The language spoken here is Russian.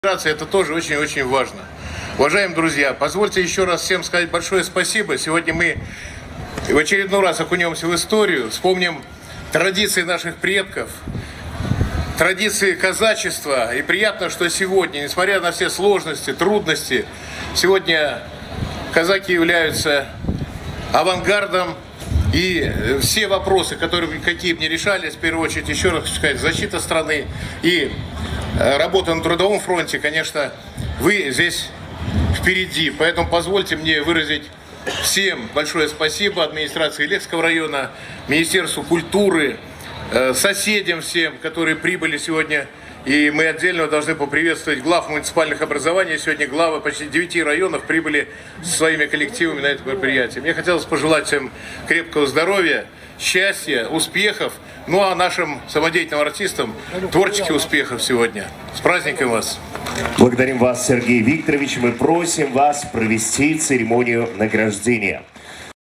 Это тоже очень-очень важно. Уважаемые друзья, позвольте еще раз всем сказать большое спасибо. Сегодня мы в очередной раз окунемся в историю, вспомним традиции наших предков, традиции казачества. И приятно, что сегодня, несмотря на все сложности, трудности, сегодня казаки являются авангардом. И все вопросы, какие бы ни решались, в первую очередь, еще раз хочу сказать, защита страны и работа на трудовом фронте, конечно, вы здесь впереди. Поэтому позвольте мне выразить всем большое спасибо администрации Илецкого района, Министерству культуры, соседям всем, которые прибыли сегодня. И мы отдельно должны поприветствовать глав муниципальных образований. Сегодня главы почти 9 районов прибыли со своими коллективами на это мероприятие. Мне хотелось пожелать всем крепкого здоровья, счастья, успехов. Ну а нашим самодеятельным артистам творческих успехов сегодня. С праздником вас! Благодарим вас, Сергей Викторович. Мы просим вас провести церемонию награждения.